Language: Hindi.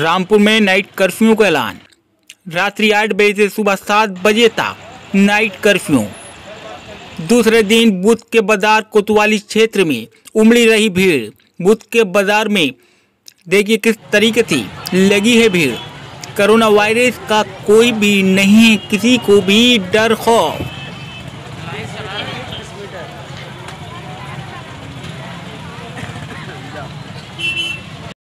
रामपुर में नाइट कर्फ्यू का ऐलान। रात्रि 8 बजे से सुबह 7 बजे तक नाइट कर्फ्यू। दूसरे दिन बुध के बाजार कोतवाली क्षेत्र में उमड़ी रही भीड़। बुध के बाजार में देखिए किस तरीके से लगी है भीड़। कोरोना वायरस का कोई भी नहीं, किसी को भी डर खौफ